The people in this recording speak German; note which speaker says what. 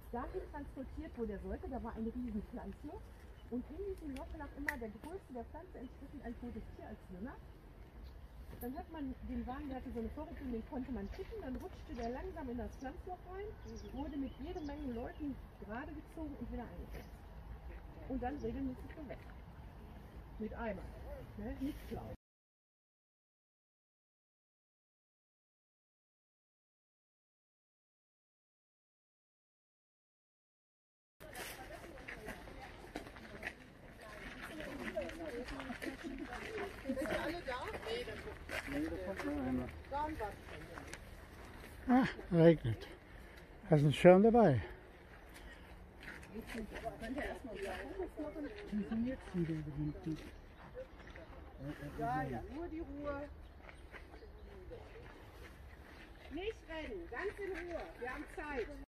Speaker 1: dahin transportiert, wo der sollte. Da war eine riesen Pflanze. Und in diesem Loch lag immer der Größe der Pflanze entsprechend ein totes Tier als Dünger. Dann hat man den Wagen, der hatte so eine Vorrichtung, den konnte man kippen, dann rutschte der langsam in das Pflanzloch rein, wurde mit jede Menge Leuten gerade gezogen und wieder eingepflanzt. Und dann regelmäßig gewässert. Mit Eimer. Ne? Nicht klar.
Speaker 2: Sind alle da? Nee, das kommt nur einer.
Speaker 3: Ah, regnet. Hast du einen Schirm dabei?
Speaker 2: Die sind jetzt wieder hinten.
Speaker 1: Ja, ja, nur die Ruhe. Nicht rennen, ganz in Ruhe. Wir haben Zeit.